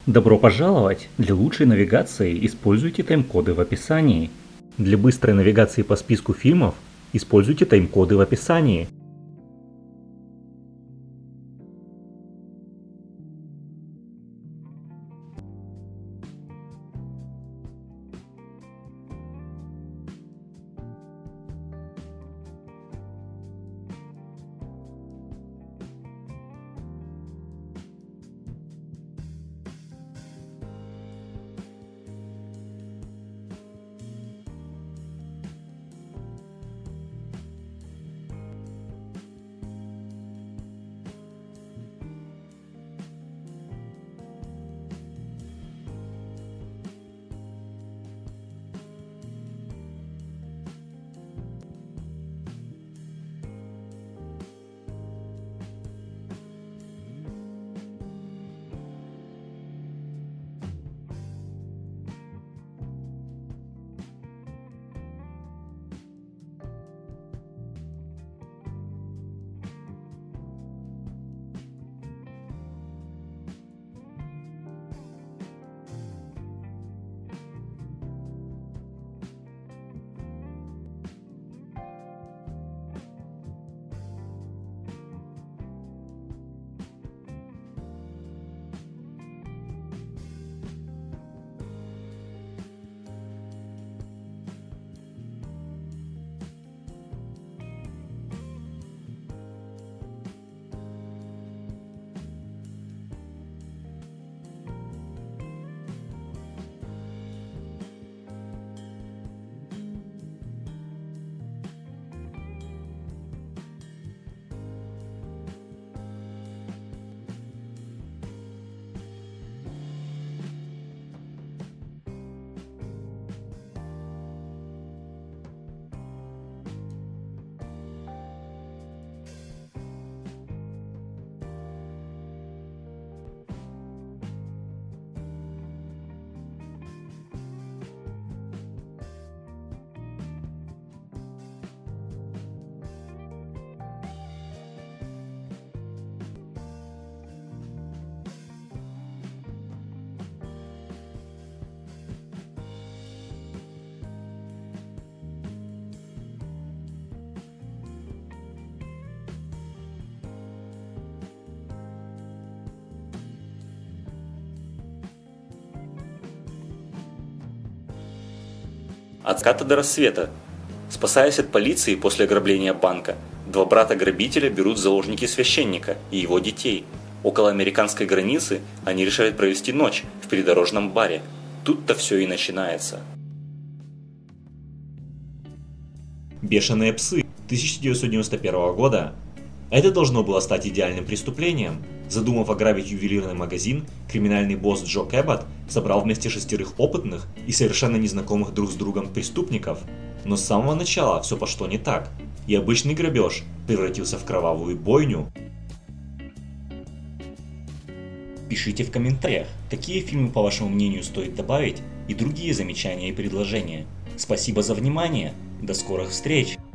Добро пожаловать! Для лучшей навигации используйте тайм-коды в описании. Для быстрой навигации по списку фильмов используйте тайм-коды в описании. От заката до рассвета. Спасаясь от полиции после ограбления банка, два брата-грабителя берут в заложники священника и его детей. Около американской границы они решают провести ночь в придорожном баре. Тут-то все и начинается. «Бешеные псы» 1991 года. Это должно было стать идеальным преступлением. Задумав ограбить ювелирный магазин, криминальный босс Джо Кэббот собрал вместе 6 опытных и совершенно незнакомых друг с другом преступников. Но с самого начала все пошло не так, и обычный грабеж превратился в кровавую бойню. Пишите в комментариях, какие фильмы, по вашему мнению, стоит добавить, и другие замечания и предложения. Спасибо за внимание, до скорых встреч!